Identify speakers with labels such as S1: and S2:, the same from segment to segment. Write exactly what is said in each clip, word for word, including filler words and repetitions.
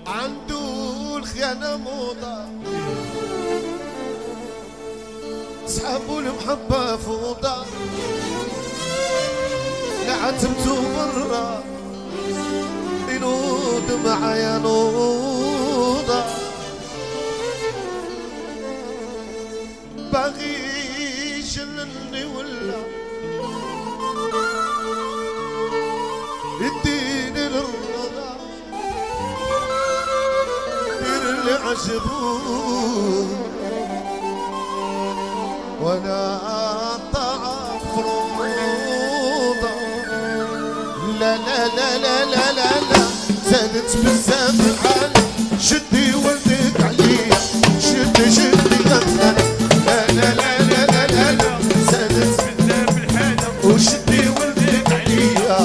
S1: عنده الخيانة موضة، صحابو المحبة فوضى، لا عتبتو برا ينوض معايا نوضة، باغي يجللني ولا يديني للرضا، دير اللي عجبوه وانا طعم فروضة. لا لا لا لا لا لا لا زادت بزاف الحال، شدي ولدك عليا شدي شدي غمنا. لا لا لا لا لا لا لا زادت بزاف الحال وشدي ولدك عليا.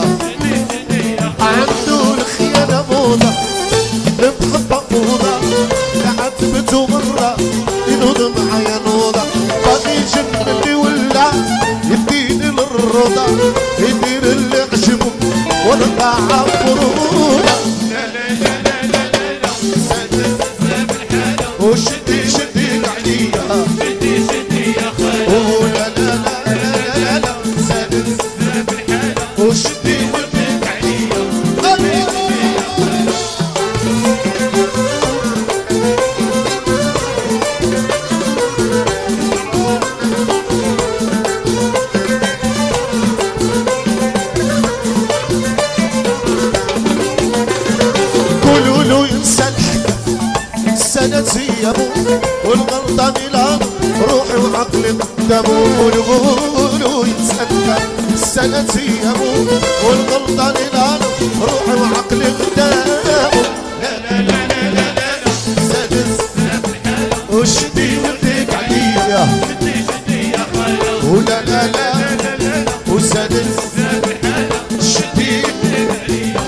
S1: عنده الخيانة موضة، المحبة موضة، لا عتبته مرة ينوض معايا نوضة، باغي يجنني ولا يديني للرضا، يدير اللي عجبه ونطلع فروضة. لا لا لا لا لا لا زادت بزاف الحالة وشدي شدي عليا شدي شدي يا خالد. لا لا لا لا لا لا زادت بزاف الحالة وشدي ولدك عليا. سنة زيابو والغلطان يلعب روحي وعقلي قدامو. قولوا يتسنى السنة زيابو والغلطان يلعب روحي وعقلي قدامو. لا لا لا لا لا لا زادت وشدي ولدك عليا شدي شدي يا خالد. ولا لا لا لا لا وزادت شدي ولدك عليا.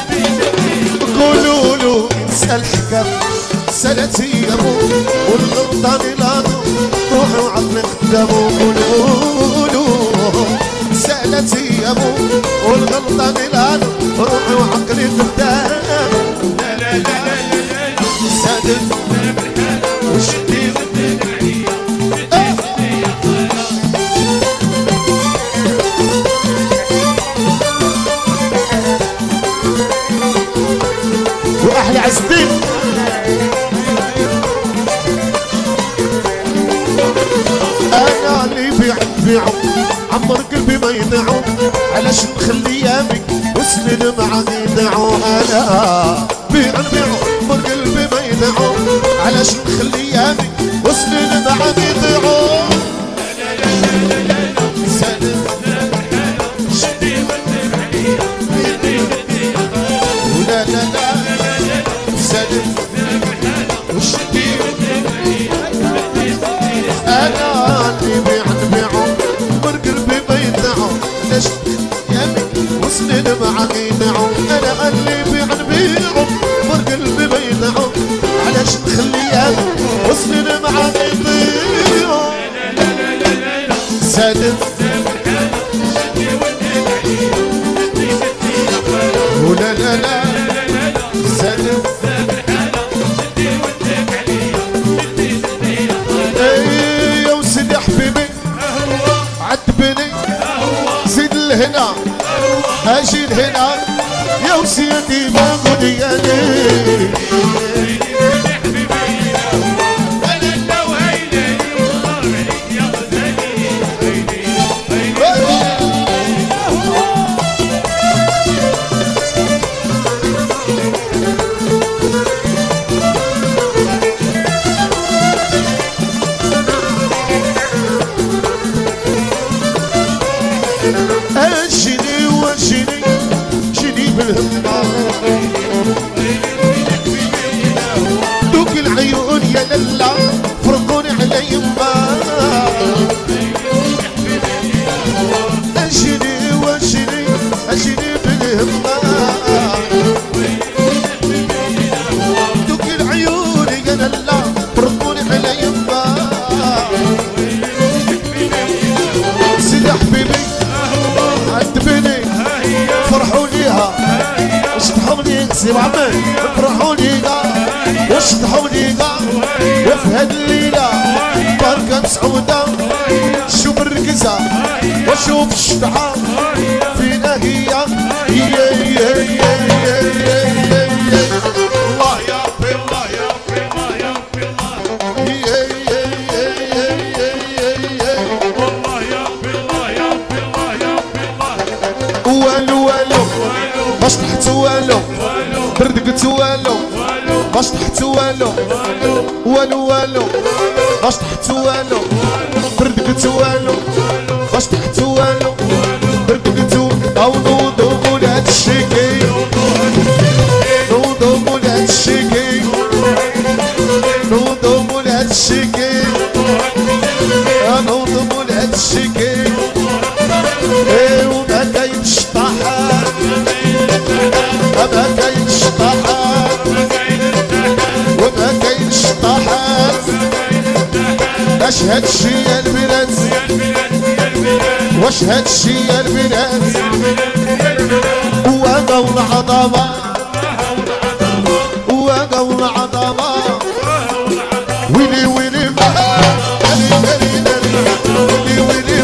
S1: قولوا له انسى الحكم سنة زيابو والغلطان يلاقو روحي وعقلي قدامو. قولوا سنة زيابو والغلطان يلاقو روحي وعقلي قدامو. لا لا لا لا لا زادت وشدي ولدك عليا شدي شدي يا خالد. واحلى عز الدين انا اللي بيع بيعو عمر قلبي ما يدعو، علاش نخلي يامي وسنين معاه يدعو. انا بيع بيعو عمر قلبي ما يدعو، علاش نخلي يامي وسنين معاه يدعو. لا لا لا لا لا زادت شدي ولدك عليا شدي شدي يا خالد. ولا لا لا زادت وشدي ولدك عليا. انا اللي بيع نبيعو عمر قلبي ما يدعو، علاش يامي وسنين معاه يدعو. انا اللي بيع نبيعو عمر قلبي ما يدعو، علاش نخلي يامي وسنين معاه يضيعو. زادت شدي ولدك عليا شدي شدي يا خالد. ولا لا لا زادت شدي ولدك عليا شدي شدي يا خالد. يا وسيدي حبيبي عتبني زيد لهنا اجي لهنا يا وسيدي ما قد يالي. اجيني واجيني جيني بالهمة محمد افرحوا لينا واشطحوا لينا وفي هاد الليلة بركة مسعودة شوف الركزة وشوف الشطحة فينا هي هي هي هي هي هي الله يا ربي الله يا ربي الله يا ربي الله هي هي هي هي هي
S2: والله يا ربي الله يا ربي الله يا ربي الله
S1: والو والو باش تحت والو بردقت والو باش تحت والو والو والو باش تحت والو بردقت والو باش تحت والو بردقت او نوضو ولاد الشيكي نوضو ولاد الشيكي نوضو ولاد الشيكي نوضو ولاد الشيكي ايه وما كاينش طحان ما كاينش طحان وما كاينش طحان اش هادشي يا البلاد واش هادشي يا البلاد وانا والعظمه وانا والعظمه ويلي ويلي ويلي ويلي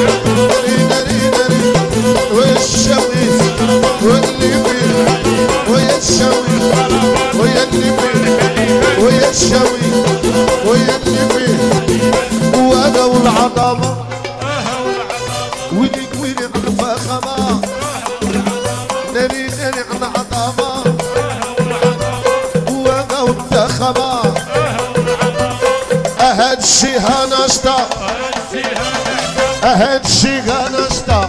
S1: ويلي والشويس واللي فيه ويا الشوي ويا اللي فيه ويا الشوي ويا اللي فيه وانا والعظمه ويلي ويلي على الفخامه ناري ناري على العظمه وانا والضخامه هاد الشي هنشطه هاد الشي هنشطه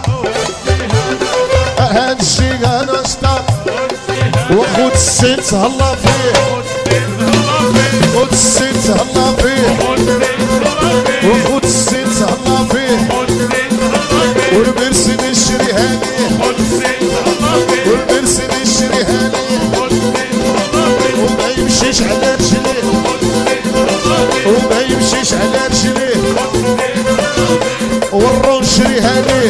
S1: هاد الشي هنشطه وخد السيت هلا فيه خد السيت هلا فيه وخد السيت هلا فيه والبرسي نشريها ليه والبرسي نشريها ليه وما يمشيش على رجليه وما يمشيش على رجليه ورو نشريها ليه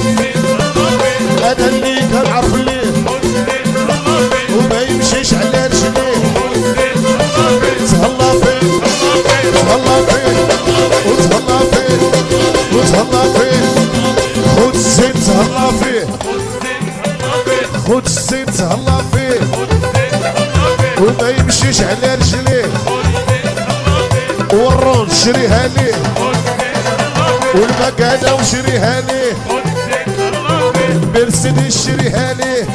S1: انا اللي كنعرف ليه وما يمشيش على رجليه تهلا فيه تهلا فيه وتهلا فيه وتهلا فيه خد الزين تهلا فيه خد الزين تهلا فيه وما يمشيش على رجليه ورون شريها ليه والمكانة وشريها ليه المرسيدس شريها ليه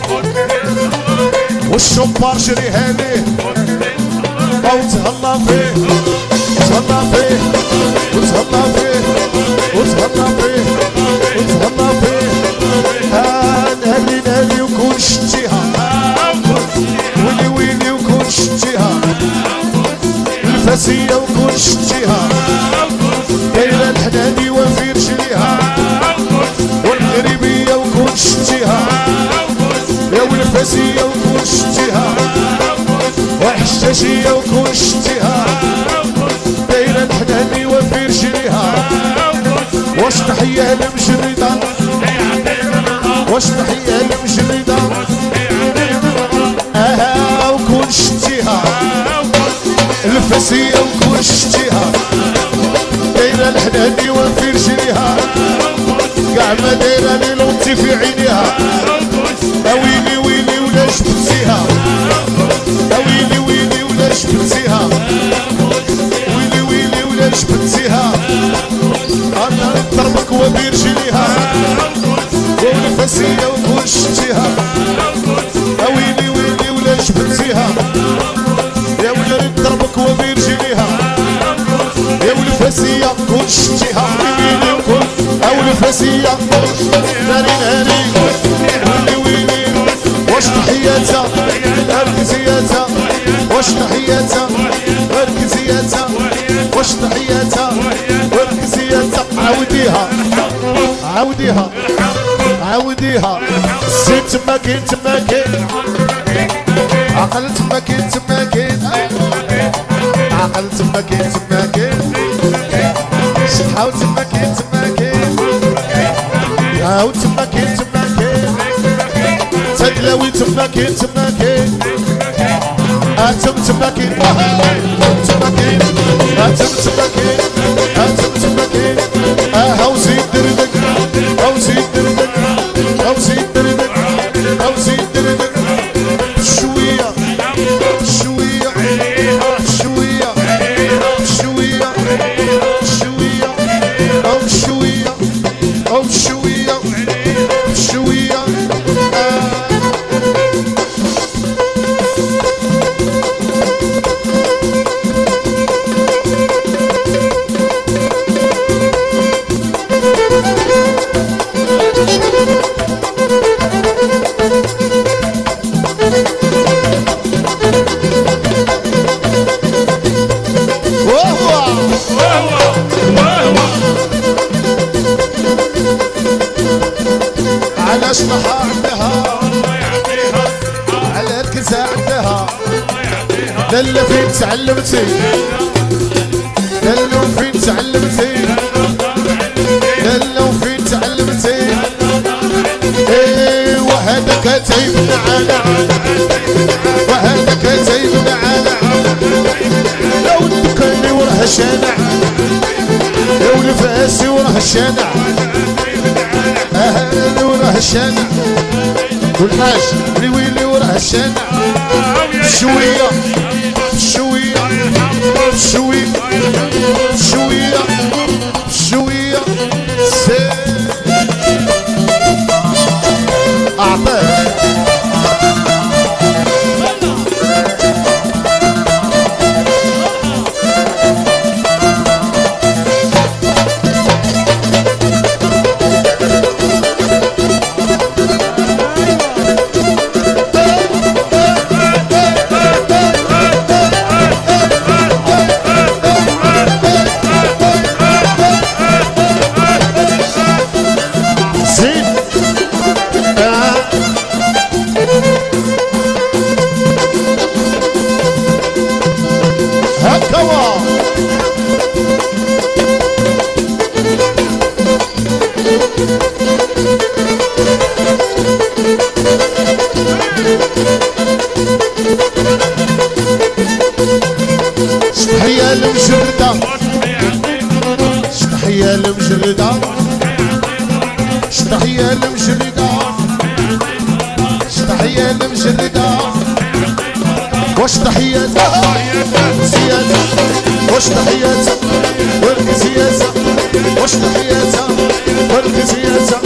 S1: والشوبار شريها ليه او تهلا فيه تهلا فيه وتهلا فيه وتهلا فيه وتهلا فيه ها نهلي نهلي وكون شتيها ويلي ويلي وكون شتيها الفاسية وكون شتيها دايرة الحناني وفي رجليها والغريبية وكون شتيها يا والفاسية وكون شتيها والحشاشية وكون شتيها دايرة الحناني وفي رجليها واش تحية لمجردة واش تحية لمجردة اها وكون شتيها الفاسية وكون شتيها دايرة الحناني وفي رجليها كاع ما دايرة لي لونتي في عينيها اويلي ويلي ولا جبتيها اويلي ويلي ولا جبتيها ويلي ويلي ولا جبتيها انا نضربك وبرجليها والفاسية وكون شتيها اويلي ويلي ولا جبتيها يا ولا نضربك وبرجليها يا والفاسية كون شتيها ويلي وكون او الفاسية ناري ناري ويلي ويلي واش تحياتها اركزياتها واش تحياتها اركزياتها واش تحياتها اركزياتها عاوديها عاوديها عاوديها زين تما كاين تما كاين عقل تما كاين تما كاين عقل تما كاين تما كاين شحاو تما كاين تما كاين هاو تما كاين تما كاين تدلاوي تما كاين تما كاين هاتم تماكين تماكين هاتم تماكين هاتم تماكين هاو زيد دردك هاو زيد دردك هاو زيد دردك هاو زيد دردك شوية شوية شوية شوية شوية أو شوية أو شوية شوية على شطحة عندها على الكزة عندها للا فين تعلمتي للا فين تعلمتي للا فين تعلمتي ايه وهذاك تايب معانا وهذاك تايب معانا لو الدكاني وراه شانع لو الفاسي وراه شانع اهل وراه الشانع والحاج اللي ويلي وراه الشانع شويه شويه شويه شويه شويه سي اعطاه شطحية المجردة شطحية المجردة شطحية المجردة شطحية المجردة واش تحياتها زيادة واش تحياتها ورك زيادة واش تحياتها ورك زيادة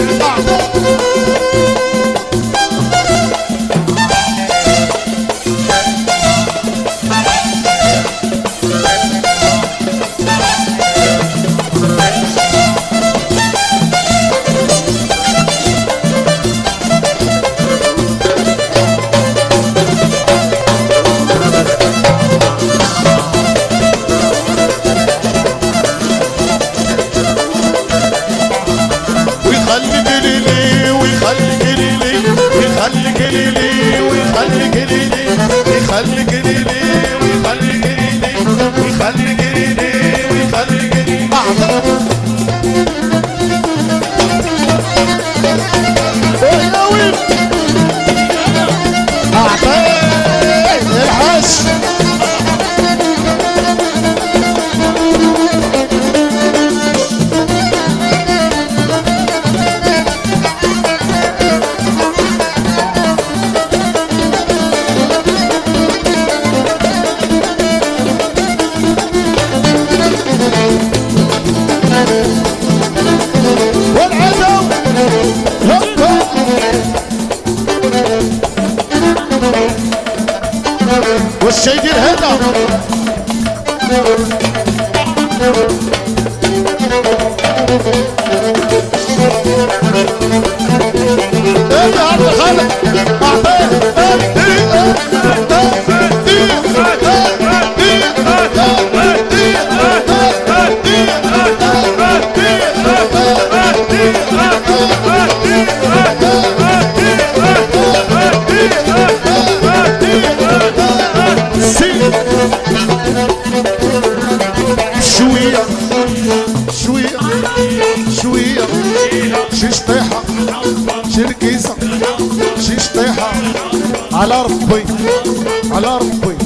S1: واش يدير هذا ايه يا عبد الخالق اعطيه شوية شوية شوية شي شطيحة شي ركيزة شي شطيحة على ربي على ربي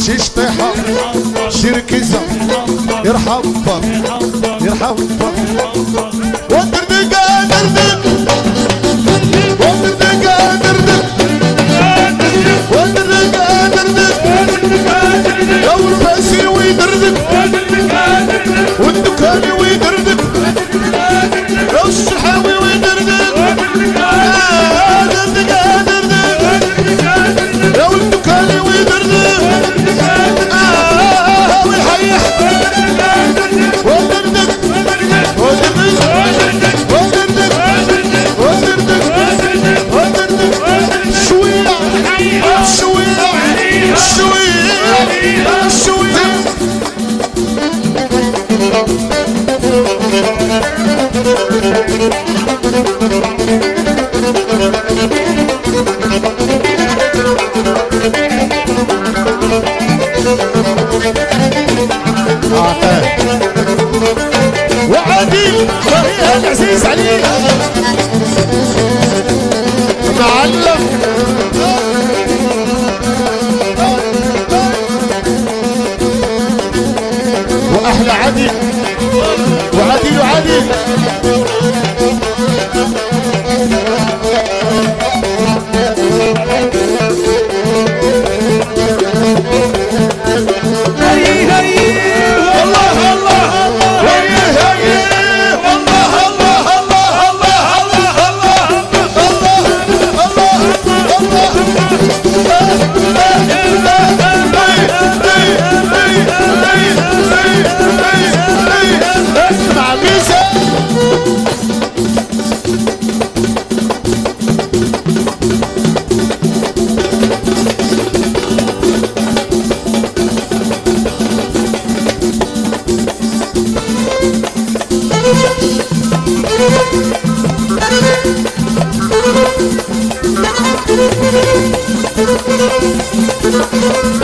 S1: شيش طيحة شركزة يرحبك يرحبك ودردق دردق ودردق دردق ودردق دردق لو الفاسي ويدردق والدكاني ويدردق لو الشحاوي ويدردق دردق دردق لو الدكاني ويدردق ويحيح ودردق ودردق ودردق ودردق ودردق شوية شوية شوية شوية وعادي فريق العزيز عليك معلم واحلى عادي وعادي وعادي اسمع ميزة Thank you.